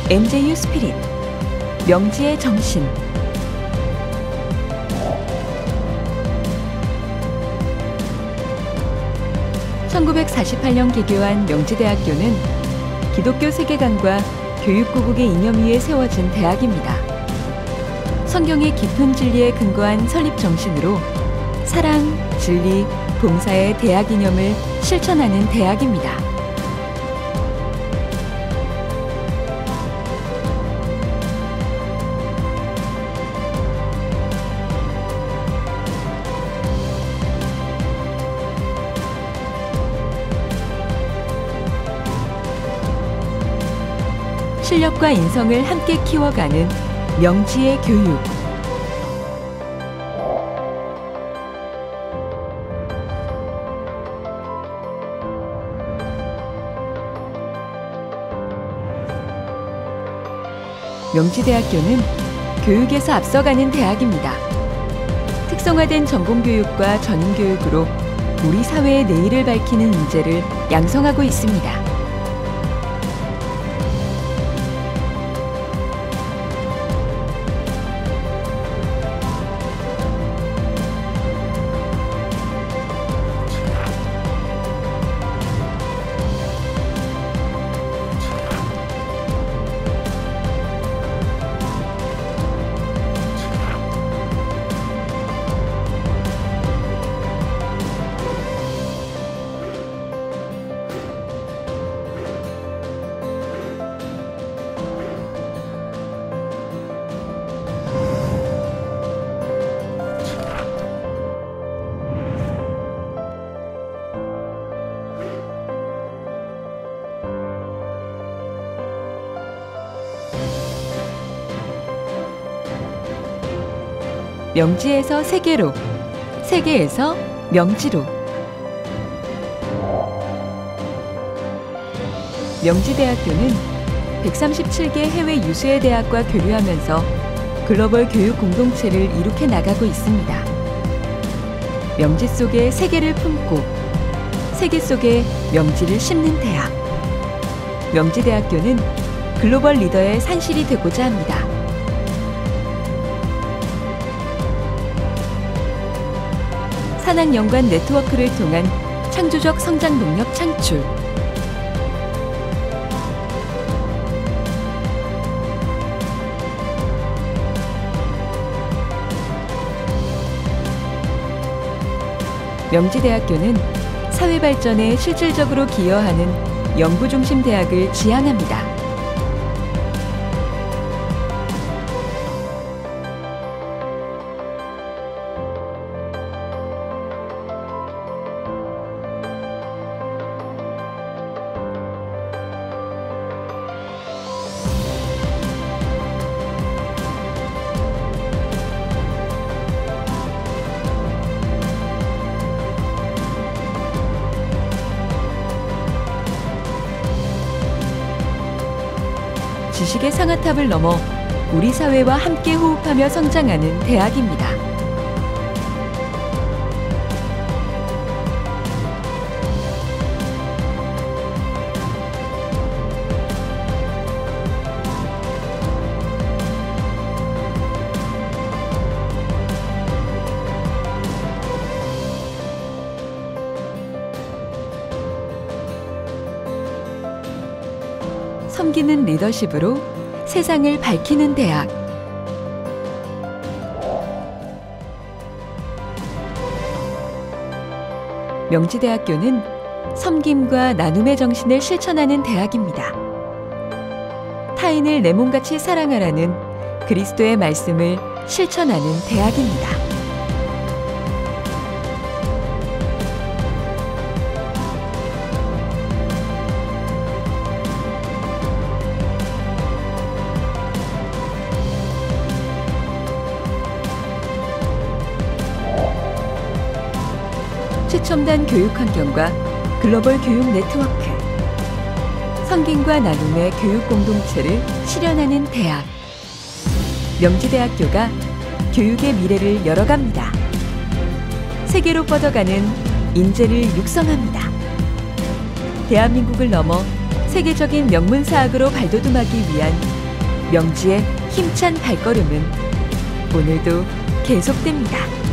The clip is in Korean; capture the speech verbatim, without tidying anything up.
엠제이유 스피릿, 명지의 정신. 천구백사십팔 년 개교한 명지대학교는 기독교 세계관과 교육고국의 이념 위에 세워진 대학입니다. 성경의 깊은 진리에 근거한 설립 정신으로 사랑, 진리, 봉사의 대학 이념을 실천하는 대학입니다. 실력과 인성을 함께 키워가는 명지의 교육. 명지대학교는 교육에서 앞서가는 대학입니다. 특성화된 전공교육과 전인교육으로 우리 사회의 내일을 밝히는 인재를 양성하고 있습니다. 명지에서 세계로, 세계에서 명지로. 명지대학교는 백삼십칠 개 해외 유수의 대학과 교류하면서 글로벌 교육 공동체를 이룩해 나가고 있습니다. 명지 속에 세계를 품고 세계 속에 명지를 심는 대학. 명지대학교는 글로벌 리더의 산실이 되고자 합니다. 산학 연관 네트워크를 통한 창조적 성장 동력 창출. 명지대학교는 사회 발전에 실질적으로 기여하는 연구 중심 대학을 지향합니다. 지식의 상아탑을 넘어 우리 사회와 함께 호흡하며 성장하는 대학입니다. 섬기는 리더십으로 세상을 밝히는 대학. 명지대학교는 섬김과 나눔의 정신을 실천하는 대학입니다. 타인을 내 몸같이 사랑하라는 그리스도의 말씀을 실천하는 대학입니다. 최첨단 교육 환경과 글로벌 교육 네트워크, 섬김과 나눔의 교육 공동체를 실현하는 대학. 명지대학교가 교육의 미래를 열어갑니다. 세계로 뻗어가는 인재를 육성합니다. 대한민국을 넘어 세계적인 명문사학으로 발돋움하기 위한 명지의 힘찬 발걸음은 오늘도 계속됩니다.